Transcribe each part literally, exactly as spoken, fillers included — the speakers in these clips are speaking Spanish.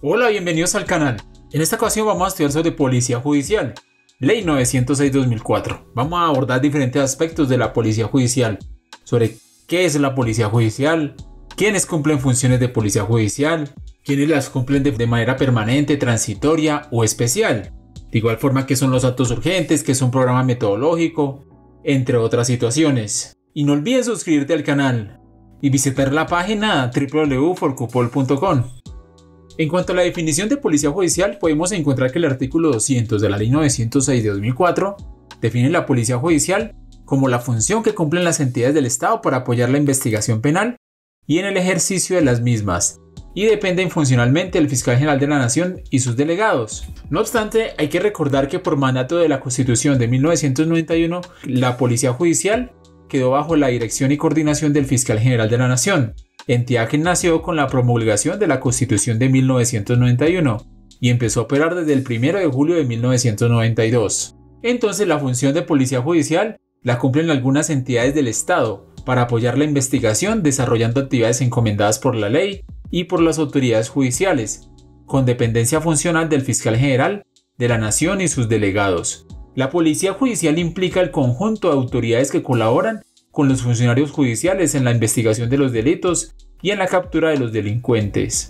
Hola, bienvenidos al canal. En esta ocasión vamos a estudiar sobre Policía Judicial, Ley novecientos seis dos mil cuatro. Vamos a abordar diferentes aspectos de la Policía Judicial, sobre qué es la Policía Judicial, quiénes cumplen funciones de Policía Judicial, quiénes las cumplen de, de manera permanente, transitoria o especial. De igual forma, qué son los actos urgentes, qué es un programa metodológico, entre otras situaciones. Y no olvides suscribirte al canal y visitar la página w w w punto forcupol punto com. En cuanto a la definición de policía judicial, podemos encontrar que el artículo doscientos de la Ley novecientos seis de dos mil cuatro define la policía judicial como la función que cumplen las entidades del Estado para apoyar la investigación penal y en el ejercicio de las mismas, y dependen funcionalmente del Fiscal General de la Nación y sus delegados. No obstante, hay que recordar que por mandato de la Constitución de mil novecientos noventa y uno, la policía judicial quedó bajo la dirección y coordinación del Fiscal General de la Nación, entidad que nació con la promulgación de la Constitución de mil novecientos noventa y uno y empezó a operar desde el primero de julio de mil novecientos noventa y dos. Entonces, la función de policía judicial la cumplen algunas entidades del Estado para apoyar la investigación, desarrollando actividades encomendadas por la ley y por las autoridades judiciales, con dependencia funcional del Fiscal General de la Nación y sus delegados. La policía judicial implica el conjunto de autoridades que colaboran con los funcionarios judiciales en la investigación de los delitos y en la captura de los delincuentes.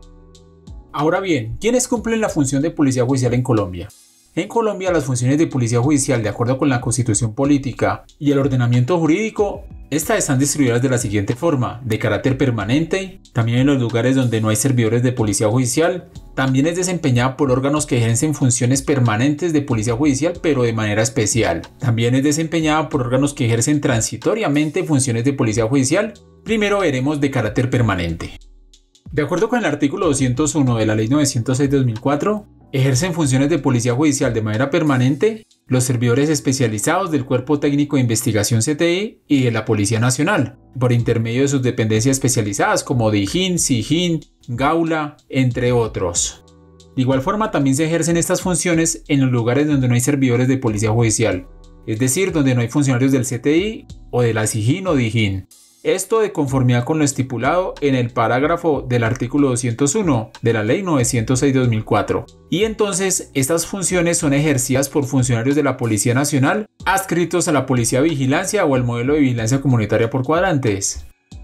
Ahora bien, ¿quiénes cumplen la función de policía judicial en Colombia? En Colombia, las funciones de policía judicial, de acuerdo con la Constitución Política y el ordenamiento jurídico, estas están distribuidas de la siguiente forma: de carácter permanente, también en los lugares donde no hay servidores de policía judicial, también es desempeñada por órganos que ejercen funciones permanentes de policía judicial pero de manera especial, también es desempeñada por órganos que ejercen transitoriamente funciones de policía judicial. Primero veremos de carácter permanente. De acuerdo con el artículo doscientos uno de la Ley novecientos seis de dos mil cuatro, ejercen funciones de policía judicial de manera permanente los servidores especializados del Cuerpo Técnico de Investigación C T I y de la Policía Nacional, por intermedio de sus dependencias especializadas como DIJÍN, SIJÍN, GAULA, entre otros. De igual forma, también se ejercen estas funciones en los lugares donde no hay servidores de policía judicial, es decir, donde no hay funcionarios del C T I o de la SIJÍN o DIJÍN. Esto de conformidad con lo estipulado en el parágrafo del artículo doscientos uno de la Ley novecientos seis de dos mil cuatro. Y entonces, estas funciones son ejercidas por funcionarios de la Policía Nacional adscritos a la Policía de Vigilancia o al modelo de vigilancia comunitaria por cuadrantes.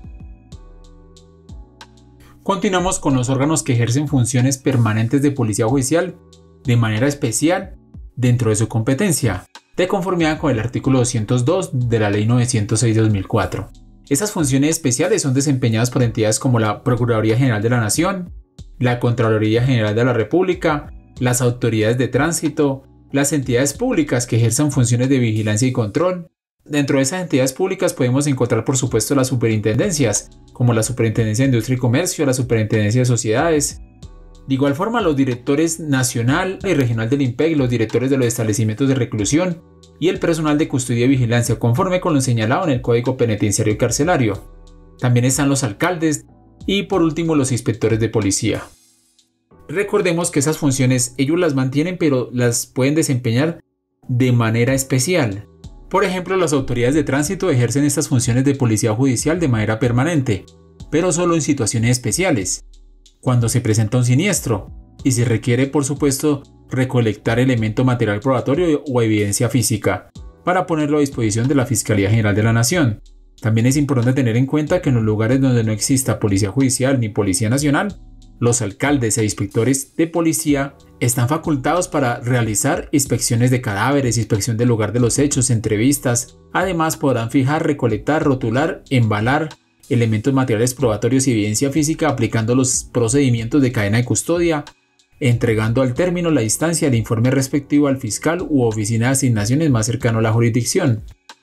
Continuamos con los órganos que ejercen funciones permanentes de policía judicial de manera especial dentro de su competencia, de conformidad con el artículo doscientos dos de la Ley novecientos seis de dos mil cuatro. Estas funciones especiales son desempeñadas por entidades como la Procuraduría General de la Nación, la Contraloría General de la República, las autoridades de tránsito, las entidades públicas que ejerzan funciones de vigilancia y control. Dentro de esas entidades públicas podemos encontrar, por supuesto, las superintendencias, como la Superintendencia de Industria y Comercio, la Superintendencia de Sociedades. De igual forma, los directores nacional y regional del IMPEC, los directores de los establecimientos de reclusión y el personal de custodia y vigilancia, conforme con lo señalado en el Código Penitenciario y Carcelario. También están los alcaldes y, por último, los inspectores de policía. Recordemos que esas funciones ellos las mantienen, pero las pueden desempeñar de manera especial. Por ejemplo, las autoridades de tránsito ejercen estas funciones de policía judicial de manera permanente, pero solo en situaciones especiales, cuando se presenta un siniestro y se requiere, por supuesto, recolectar elemento material probatorio o evidencia física para ponerlo a disposición de la Fiscalía General de la Nación. También es importante tener en cuenta que en los lugares donde no exista policía judicial ni policía nacional, los alcaldes e inspectores de policía están facultados para realizar inspecciones de cadáveres, inspección del lugar de los hechos, entrevistas. Además, podrán fijar, recolectar, rotular, embalar elementos materiales probatorios y evidencia física aplicando los procedimientos de cadena de custodia, entregando al término la instancia del informe respectivo al fiscal u oficina de asignaciones más cercano a la jurisdicción.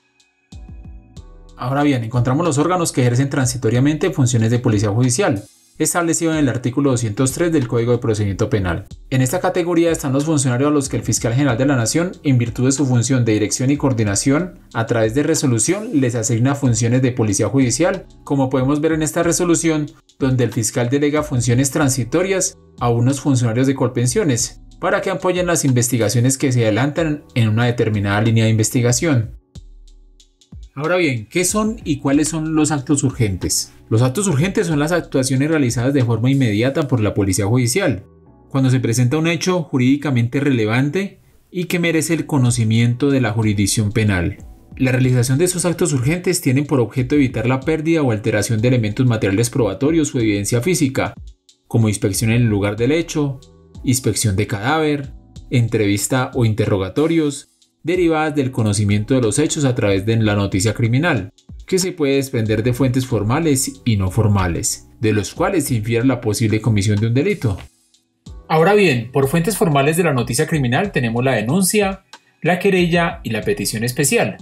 Ahora bien, encontramos los órganos que ejercen transitoriamente funciones de policía judicial, establecido en el artículo doscientos tres del Código de Procedimiento Penal. En esta categoría están los funcionarios a los que el Fiscal General de la Nación, en virtud de su función de dirección y coordinación, a través de resolución les asigna funciones de policía judicial, como podemos ver en esta resolución, donde el fiscal delega funciones transitorias a unos funcionarios de Colpensiones, para que apoyen las investigaciones que se adelantan en una determinada línea de investigación. Ahora bien, ¿qué son y cuáles son los actos urgentes? Los actos urgentes son las actuaciones realizadas de forma inmediata por la policía judicial. cuando se presenta un hecho jurídicamente relevante y que merece el conocimiento de la jurisdicción penal. La realización de esos actos urgentes tienen por objeto evitar la pérdida o alteración de elementos materiales probatorios o evidencia física, como inspección en el lugar del hecho, inspección de cadáver, entrevista o interrogatorios, derivadas del conocimiento de los hechos a través de la noticia criminal, que se puede desprender de fuentes formales y no formales, de los cuales se infiere la posible comisión de un delito. Ahora bien, por fuentes formales de la noticia criminal tenemos la denuncia, la querella y la petición especial.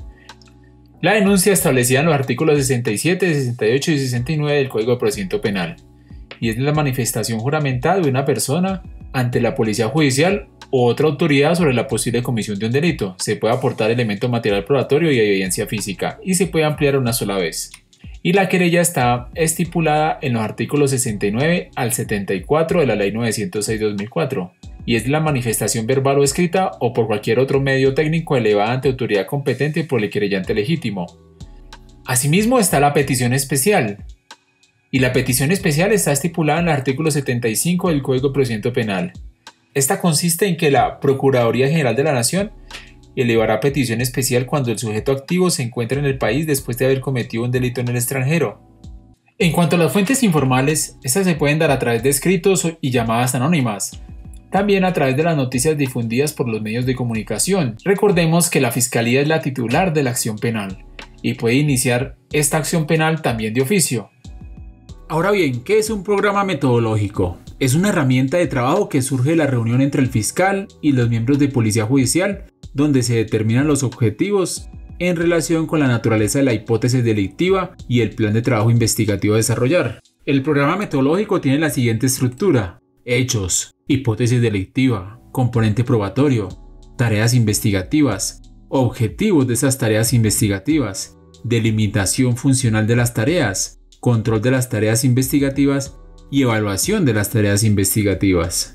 La denuncia establecida en los artículos sesenta y siete, sesenta y ocho y sesenta y nueve del Código de Procedimiento Penal, y es la manifestación juramentada de una persona ante la policía judicial u otra autoridad sobre la posible comisión de un delito. Se puede aportar elemento material probatorio y evidencia física, y se puede ampliar una sola vez. Y la querella está estipulada en los artículos sesenta y nueve al setenta y cuatro de la Ley novecientos seis barra dos mil cuatro, y es la manifestación verbal o escrita o por cualquier otro medio técnico elevada ante autoridad competente por el querellante legítimo. Asimismo está la petición especial, y la petición especial está estipulada en el artículo setenta y cinco del Código de Procedimiento Penal. Esta consiste en que la Procuraduría General de la Nación elevará petición especial cuando el sujeto activo se encuentre en el país después de haber cometido un delito en el extranjero. En cuanto a las fuentes informales, estas se pueden dar a través de escritos y llamadas anónimas, también a través de las noticias difundidas por los medios de comunicación. Recordemos que la Fiscalía es la titular de la acción penal y puede iniciar esta acción penal también de oficio. Ahora bien, ¿qué es un programa metodológico? Es una herramienta de trabajo que surge de la reunión entre el fiscal y los miembros de policía judicial, donde se determinan los objetivos en relación con la naturaleza de la hipótesis delictiva y el plan de trabajo investigativo a desarrollar. El programa metodológico tiene la siguiente estructura: hechos, hipótesis delictiva, componente probatorio, tareas investigativas, objetivos de esas tareas investigativas, delimitación funcional de las tareas, control de las tareas investigativas y evaluación de las tareas investigativas.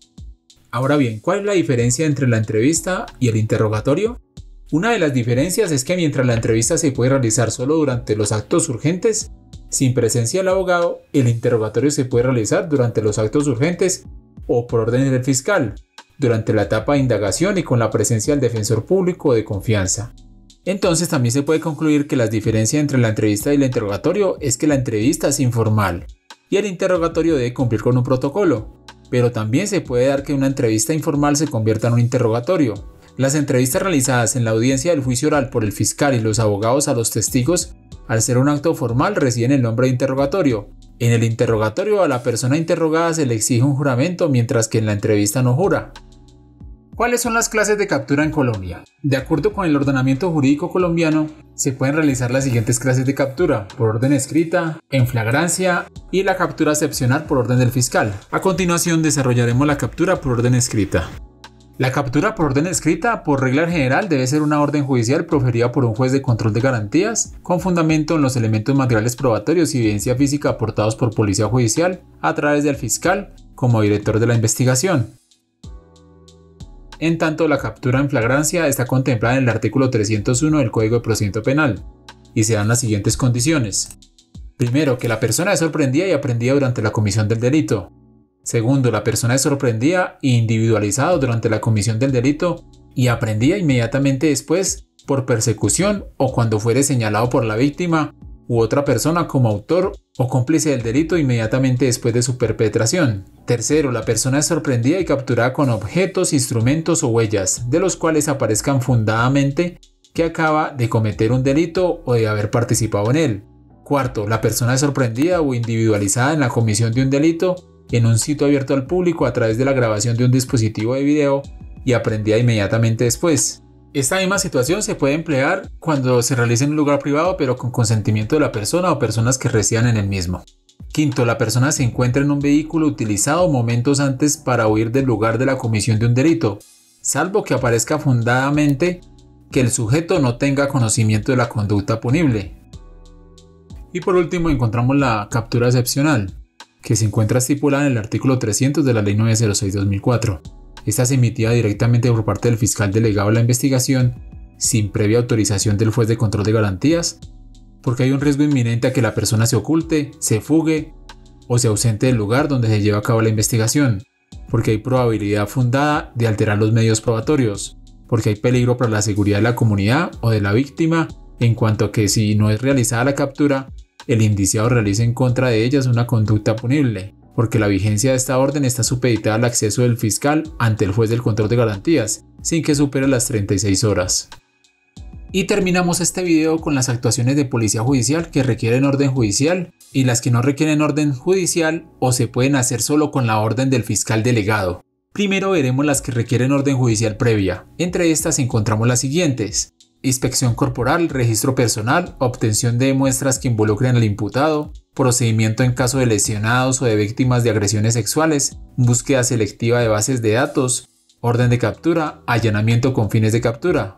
Ahora bien, ¿cuál es la diferencia entre la entrevista y el interrogatorio? Una de las diferencias es que mientras la entrevista se puede realizar solo durante los actos urgentes, sin presencia del abogado, el interrogatorio se puede realizar durante los actos urgentes o por órdenes del fiscal, durante la etapa de indagación y con la presencia del defensor público de confianza. Entonces también se puede concluir que la diferencia entre la entrevista y el interrogatorio es que la entrevista es informal y el interrogatorio debe cumplir con un protocolo, pero también se puede dar que una entrevista informal se convierta en un interrogatorio. Las entrevistas realizadas en la audiencia del juicio oral por el fiscal y los abogados a los testigos, al ser un acto formal, reciben el nombre de interrogatorio. En el interrogatorio a la persona interrogada se le exige un juramento, mientras que en la entrevista no jura. ¿Cuáles son las clases de captura en Colombia? De acuerdo con el ordenamiento jurídico colombiano, se pueden realizar las siguientes clases de captura: por orden escrita, en flagrancia y la captura excepcional por orden del fiscal. A continuación desarrollaremos la captura por orden escrita. La captura por orden escrita, por regla general, debe ser una orden judicial proferida por un juez de control de garantías, con fundamento en los elementos materiales probatorios y evidencia física aportados por policía judicial a través del fiscal como director de la investigación. En tanto, la captura en flagrancia está contemplada en el artículo trescientos uno del Código de Procedimiento Penal y se dan las siguientes condiciones. Primero, que la persona es sorprendida y aprehendida durante la comisión del delito. Segundo, la persona es sorprendida e individualizada durante la comisión del delito y aprehendida inmediatamente después por persecución o cuando fuere señalado por la víctima u otra persona como autor o cómplice del delito inmediatamente después de su perpetración. Tercero, la persona es sorprendida y capturada con objetos, instrumentos o huellas, de los cuales aparezcan fundadamente que acaba de cometer un delito o de haber participado en él. Cuarto, la persona es sorprendida o individualizada en la comisión de un delito en un sitio abierto al público a través de la grabación de un dispositivo de video y aprehendida inmediatamente después. Esta misma situación se puede emplear cuando se realiza en un lugar privado pero con consentimiento de la persona o personas que residan en el mismo. Quinto, la persona se encuentra en un vehículo utilizado momentos antes para huir del lugar de la comisión de un delito, salvo que aparezca fundadamente que el sujeto no tenga conocimiento de la conducta punible. Y por último encontramos la captura excepcional, que se encuentra estipulada en el artículo trescientos de la Ley novecientos seis barra dos mil cuatro. Esta es emitida directamente por parte del fiscal delegado de la investigación, sin previa autorización del juez de control de garantías, porque hay un riesgo inminente a que la persona se oculte, se fugue o se ausente del lugar donde se lleva a cabo la investigación. porque hay probabilidad fundada de alterar los medios probatorios, porque hay peligro para la seguridad de la comunidad o de la víctima, en cuanto a que si no es realizada la captura, el indiciado realiza en contra de ellas una conducta punible, porque la vigencia de esta orden está supeditada al acceso del fiscal ante el juez del control de garantías, sin que supere las treinta y seis horas. Y terminamos este video con las actuaciones de policía judicial que requieren orden judicial y las que no requieren orden judicial o se pueden hacer solo con la orden del fiscal delegado. Primero veremos las que requieren orden judicial previa. Entre estas encontramos las siguientes: inspección corporal, registro personal, obtención de muestras que involucren al imputado, procedimiento en caso de lesionados o de víctimas de agresiones sexuales, búsqueda selectiva de bases de datos, orden de captura, allanamiento con fines de captura.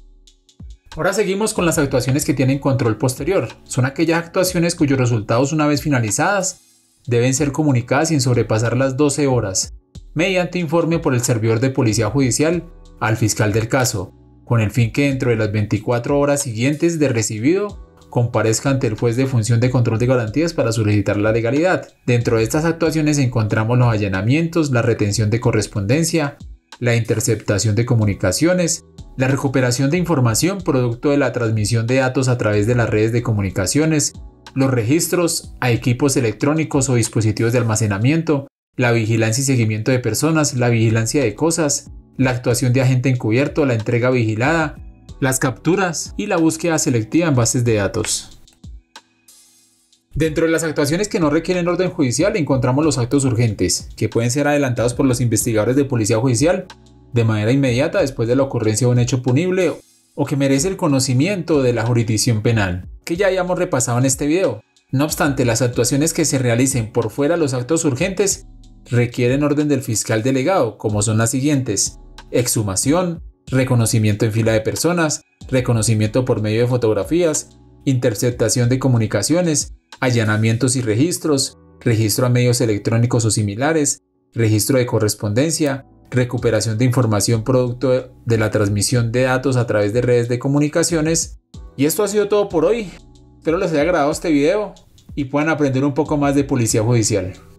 Ahora seguimos con las actuaciones que tienen control posterior. Son aquellas actuaciones cuyos resultados, una vez finalizadas, deben ser comunicadas sin sobrepasar las doce horas, mediante informe por el servidor de policía judicial al fiscal del caso, con el fin que dentro de las veinticuatro horas siguientes de recibido comparezca ante el juez de función de control de garantías para solicitar la legalidad. Dentro de estas actuaciones encontramos los allanamientos, la retención de correspondencia, la interceptación de comunicaciones, la recuperación de información producto de la transmisión de datos a través de las redes de comunicaciones, los registros a equipos electrónicos o dispositivos de almacenamiento, la vigilancia y seguimiento de personas, la vigilancia de cosas, la actuación de agente encubierto, la entrega vigilada, las capturas y la búsqueda selectiva en bases de datos. Dentro de las actuaciones que no requieren orden judicial encontramos los actos urgentes, que pueden ser adelantados por los investigadores de policía judicial de manera inmediata después de la ocurrencia de un hecho punible o que merece el conocimiento de la jurisdicción penal, que ya hayamos repasado en este video. No obstante, las actuaciones que se realicen por fuera de los actos urgentes requieren orden del fiscal delegado, como son las siguientes: exhumación, reconocimiento en fila de personas, reconocimiento por medio de fotografías, interceptación de comunicaciones, allanamientos y registros, registro a medios electrónicos o similares, registro de correspondencia, recuperación de información producto de la transmisión de datos a través de redes de comunicaciones. Y esto ha sido todo por hoy. Espero les haya agradado este video y puedan aprender un poco más de policía judicial.